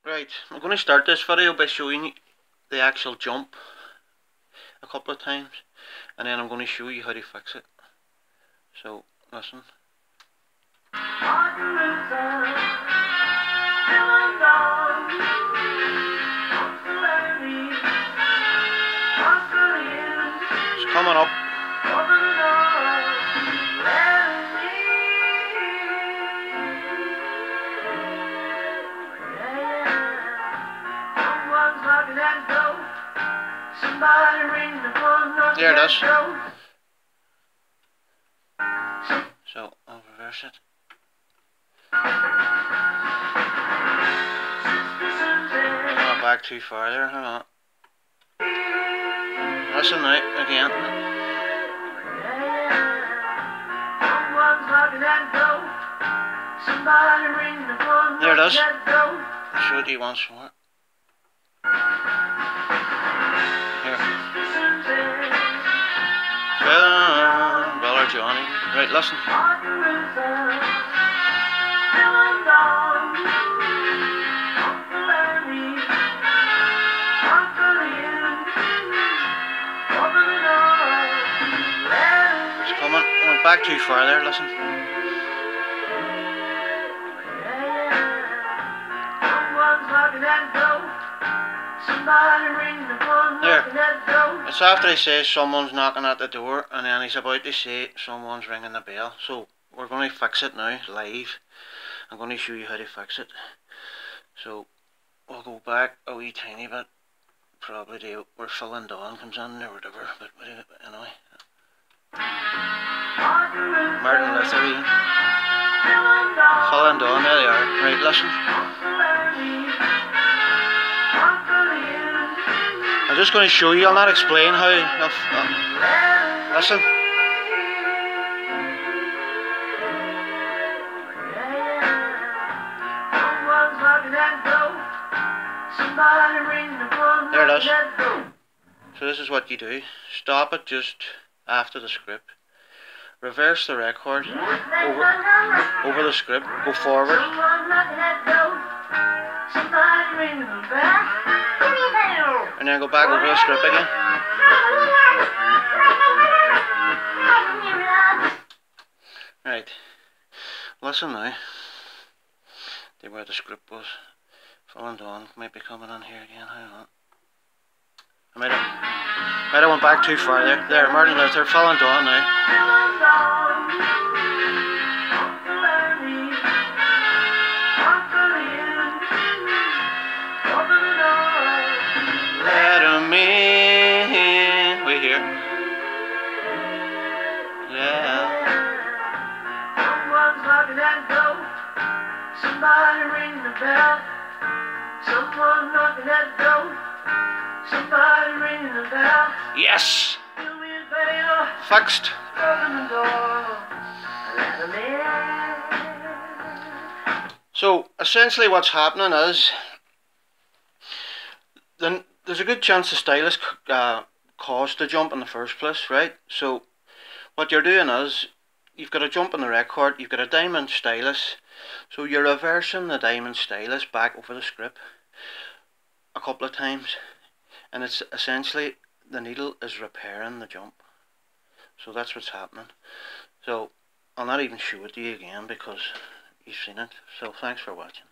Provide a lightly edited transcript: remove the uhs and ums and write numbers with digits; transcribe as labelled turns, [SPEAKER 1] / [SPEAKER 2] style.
[SPEAKER 1] Right, I'm going to start this video by showing you the actual jump a couple of times, and then I'm going to show you how to fix it. So, listen. It's coming up. There it is. So I'll reverse it. I'm not back too far there, hang on. Listen now, again. There it is. I'll show it to you once more. Brother Johnny. Right, listen. It's coming. I went back too far there, listen. There. It's after he says someone's knocking at the door, and then he's about to say someone's ringing the bell. So we're going to fix it now, live. I'm going to show you how to fix it. So we'll go back a wee tiny bit, probably to where Phil and Dawn comes in or whatever, but anyway. Martin Luther, Phil and Dawn, there they are. Right, listen. I'm just going to show you, I'll not explain how. Listen. There it is. So this is what you do. Stop it just after the script. Reverse the record over the script. Go forward. And then go back over the script again. Right. Listen now. To where the script was. Phil and Dawn might be coming in here again. Hang on. I might have went back too far there. There, Martin Luther, Phil and Dawn now.
[SPEAKER 2] Somebody ring the bell. Someone knocking at the door. Somebody ringing the bell.
[SPEAKER 1] Yes! Fixed. So essentially what's happening is then there's a good chance the stylus caused the jump in the first place, right? So what you're doing is you've got a jump in the record, you've got a diamond stylus, so you're reversing the diamond stylus back over the script a couple of times, and it's essentially the needle is repairing the jump. So that's what's happening. So I'll not even show it to you again because you've seen it. So thanks for watching.